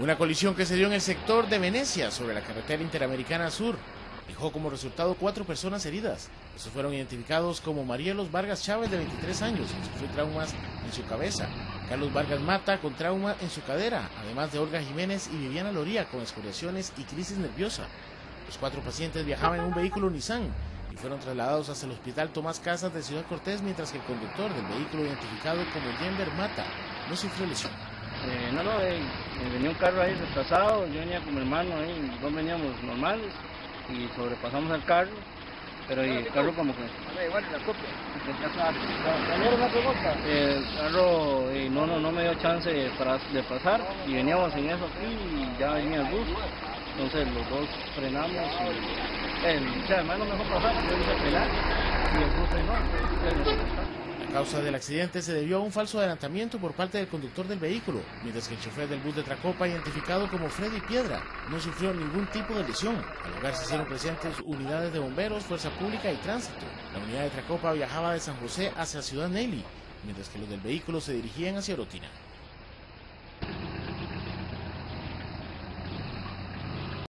Una colisión que se dio en el sector de Venecia sobre la carretera interamericana sur dejó como resultado 4 personas heridas. Estos fueron identificados como Marielos Vargas Chávez, de 23 años, que sufrió traumas en su cabeza; Carlos Vargas Mata, con trauma en su cadera, además de Olga Jiménez y Viviana Loría, con excoriaciones y crisis nerviosa. Los 4 pacientes viajaban en un vehículo Nissan y fueron trasladados hacia el hospital Tomás Casas de Ciudad Cortés, mientras que el conductor del vehículo, identificado como Jenber Mata, no sufrió lesión. Venía un carro ahí retrasado, yo venía con mi hermano ahí, los dos veníamos normales y sobrepasamos al carro, pero el carro como que... El carro no me dio chance de pasar y veníamos en eso aquí y ya venía el bus, entonces los dos frenamos y el hermano me dejó pasar, yo hice frenar y el bus frenó. La causa del accidente se debió a un falso adelantamiento por parte del conductor del vehículo, mientras que el chofer del bus de Tracopa, identificado como Freddy Piedra, no sufrió ningún tipo de lesión. Al lugar se hicieron presentes unidades de bomberos, fuerza pública y tránsito. La unidad de Tracopa viajaba de San José hacia Ciudad Nelly, mientras que los del vehículo se dirigían hacia Orotina.